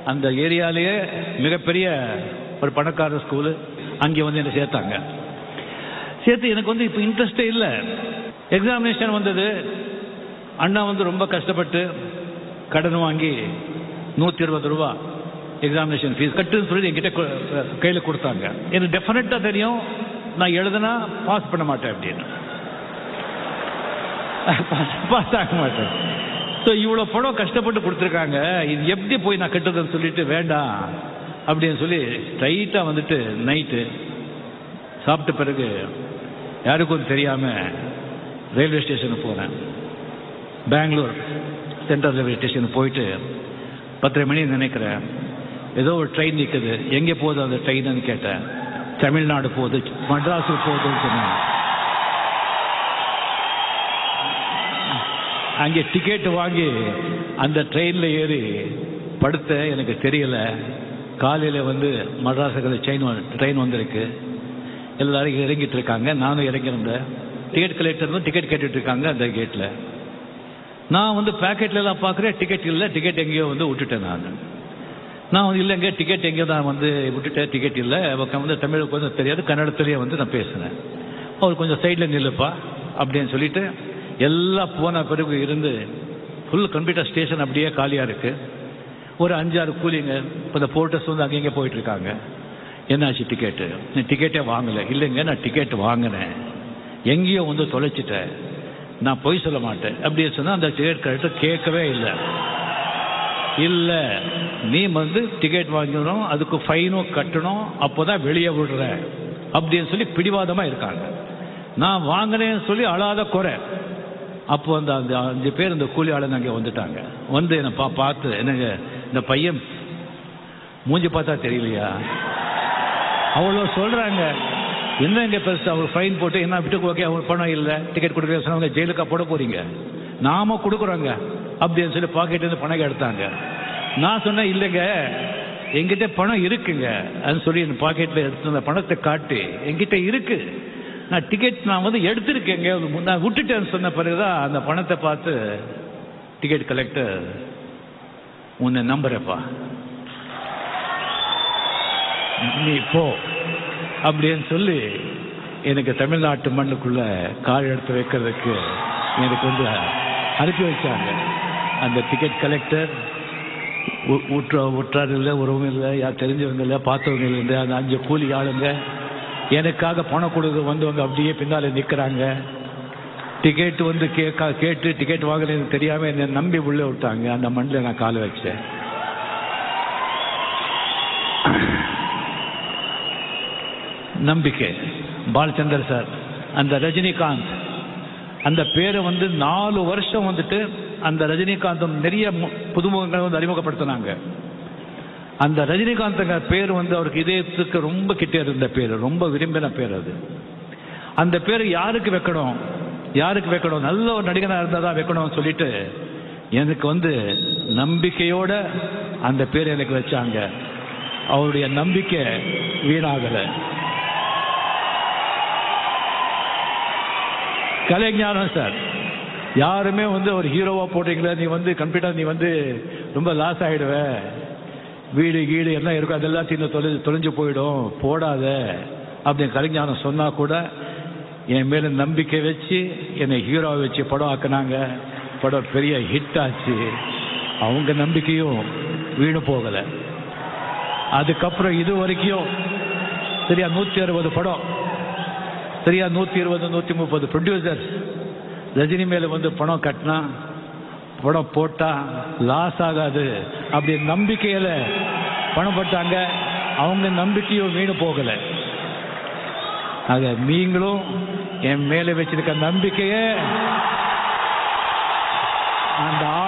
அந்த ஏரியாலேயே மிகப்பெரிய ஒரு பணக்கார ஸ்கூலு. அங்கே வந்து என்னை சேர்த்தாங்க. சேர்த்து எனக்கு வந்து இப்போ இன்ட்ரெஸ்டே இல்லை. எக்ஸாமினேஷன் வந்தது. அண்ணா வந்து ரொம்ப கஷ்டப்பட்டு கடன் வாங்கி 120 ரூபா எக்ஸாமினேஷன் ஃபீஸ் கட்டுன்னு சொல்லி என்கிட்ட கையில் கொடுத்தாங்க. எனக்கு டெஃபினட்டாக தெரியும் நான் எழுதுனா பாஸ் பண்ண மாட்டேன் அப்படின்னு, பாஸ் ஆக மாட்டேன். ஸோ இவ்வளோ படம் கஷ்டப்பட்டு கொடுத்துருக்காங்க, இது எப்படி போய் நான் கட்டுறதுன்னு சொல்லிட்டு வேண்டாம் அப்படின்னு சொல்லி ஸ்ட்ரைட்டாக வந்துட்டு நைட்டு சாப்பிட்ட பிறகு யாருக்கும் தெரியாமல் ரயில்வே ஸ்டேஷனுக்கு போனேன். பெங்களூர் சென்ட்ரல் ரயில்வே ஸ்டேஷனுக்கு போயிட்டு 10:30 மணி நினைக்கிறேன். ஏதோ ஒரு ட்ரெயின் நிற்குது. எங்கே போகுது அந்த ட்ரெயின்னு கேட்டேன். தமிழ்நாடு போகுது, மட்ராஸுக்கு போகுதுன்னு சொன்னேன். அங்கே டிக்கெட்டு வாங்கி அந்த ட்ரெயினில் ஏறி படுத்த. எனக்கு தெரியல. காலையில் வந்து மட்ராஸுக்கு ட்ரெயின் வந்திருக்கு. எல்லாரும் இறங்கிட்டு இருக்காங்க. நானும் இறங்கியிருந்தேன். டிக்கெட் கலெக்டர் டிக்கெட் கேட்டுட்டு இருக்காங்க அந்த கேட்டில். நான் வந்து பேக்கெட்லாம் பார்க்குறேன், டிக்கெட் இல்லை. டிக்கெட் எங்கேயோ வந்து விட்டுட்டேன். நான் வந்து இல்லைங்க டிக்கெட் எங்கேயோ நான் வந்து விட்டுட்டேன், டிக்கெட் இல்லை. வந்து தமிழுக்கு வந்து தெரியாது, கன்னடத்துலேயே வந்து நான் பேசினேன். அவர் கொஞ்சம் சைடில் நில்லுப்பா அப்படின்னு சொல்லிட்டு எல்லாம் போன பிறகு இருந்து ஃபுல் கம்ப்யூட்டர் ஸ்டேஷன் அப்படியே காலியாக இருக்குது. ஒரு 5-6 கூலிங்க இப்போ இந்த போர்ட்டர்ஸ் வந்து அங்கங்கே போயிட்டுருக்காங்க. என்னாச்சு டிக்கெட்டு? நீ டிக்கெட்டே வாங்கலை. இல்லைங்க நான் டிக்கெட் வாங்கினேன், எங்கேயோ வந்து தொலைச்சிட்டேன், நான் பொய் சொல்ல மாட்டேன் அப்படின்னு சொன்னால் அந்த டிக்கெட் கலெக்டர் கேட்கவே இல்லை. இல்லை நீ வந்து டிக்கெட் வாங்கணும், அதுக்கு ஃபைனும் கட்டணும், அப்போ தான் வெளியே விடுற அப்படின்னு சொல்லி பிடிவாதமாக இருக்காங்க. நான் வாங்கினேன்னு சொல்லி அழாத குறை. அப்போ அந்த 5 பேர் இந்த கூலி ஆளுங்க அங்கே வந்துட்டாங்க. வந்து என்னை பார்த்து, என்னங்க இந்த பையன் மூஞ்சி பார்த்தா தெரியலையா? அவ்வளோ சொல்கிறாங்க. என்னங்க பெருசு? அவர் ஃபைன் போட்டு என்ன விட்டு ஓகே, அவர் பணம் இல்லை, டிக்கெட் கொடுக்க சொன்னவங்க ஜெயிலுக்கா போட போகிறீங்க? நாம கொடுக்குறோங்க அப்படின்னு சொல்லி பாக்கெட்லேருந்து பணம் எடுத்தாங்க. நான் சொன்னேன் இல்லைங்க என்கிட்ட பணம் இருக்குங்க அப்படின்னு சொல்லி என் பாக்கெட்டில் எடுத்து அந்த பணத்தை காட்டி என்கிட்ட இருக்கு, நான் டிக்கெட் நான் வந்து எடுத்திருக்கேங்க, நான் விட்டுட்டேன்னு சொன்ன பிறகுதான் அந்த பணத்தை பார்த்து டிக்கெட் கலெக்டர் உன்னை நம்புறப்பா, நீ போ அப்படின்னு சொல்லி எனக்கு தமிழ்நாட்டு மண்ணுக்குள்ள கால் எடுத்து வைக்கிறதுக்கு எனக்கு வந்து அனுப்பி வச்சாங்க. அந்த டிக்கெட் கலெக்டர் உற்றார் இல்லை, உறவும் இல்லை, யார் தெரிஞ்சவங்க இல்லை, பார்த்தவங்க இல்லை. அந்த 5 கூலி ஆளுங்க எனக்காக பணம் கொடுக்க வந்தவங்க அப்படியே பின்னால நிற்கிறாங்க. டிக்கெட் வந்து கேட்டு டிக்கெட் வாங்கலன்னு தெரியாமல் என்னை நம்பி உள்ளே விட்டாங்க. அந்த மண்ணில் நான் காலை வச்சேன். நம்பிக்கை. பாலச்சந்தர் சார், அந்த ரஜினிகாந்த் அந்த பேரை வந்து 4 வருஷம் வந்துட்டு அந்த ரஜினிகாந்த் நிறைய புதுமுகங்களை வந்து அறிமுகப்படுத்தினாங்க. அந்த ரஜினிகாந்த் பேர் வந்து அவருக்கு இதயத்துக்கு ரொம்ப கிட்டே இருந்த பேர், ரொம்ப விரும்பின பேர் அது. அந்த பேர் யாருக்கு வைக்கணும், யாருக்கு வைக்கணும், நல்ல ஒரு நடிகனாக இருந்தால் தான் வைக்கணும்னு சொல்லிட்டு எனக்கு வந்து நம்பிக்கையோட அந்த பேர் எனக்கு வச்சாங்க. அவருடைய நம்பிக்கை வீணாகலை. கலைஞானம் சார், யாருமே வந்து ஒரு ஹீரோவா போட்டீங்களா, நீ வந்து கம்ப்யூட்டர் நீ வந்து ரொம்ப லாஸ் ஆகிடுவ, வீடு கீடு எல்லாம் இருக்கும், அதெல்லாத்தையும் தொலைஞ்சு போயிடும், போடாத அப்படின்னு கலைஞானம் சொன்னா கூட என் மேல நம்பிக்கை வச்சு என்னை ஹீரோவை வச்சு படம் ஆக்குனாங்க. படம் பெரிய ஹிட் ஆச்சு. அவங்க நம்பிக்கையும் வீணு போகலை. அதுக்கப்புறம் இது வரைக்கும் சரியா 160 படம், சரியா 120 130 ப்ரொடியூசர்ஸ் ரஜினி மேல வந்து பணம் கட்டினா, படம் போட்டா லாஸ் ஆகாது அப்படி நம்பிக்கையில பணம் போட்டாங்க. அவங்க நம்பிக்கையும் வீணு போகல. ஆக நீங்களும் என் மேல வச்சிருக்க நம்பிக்கைய அந்த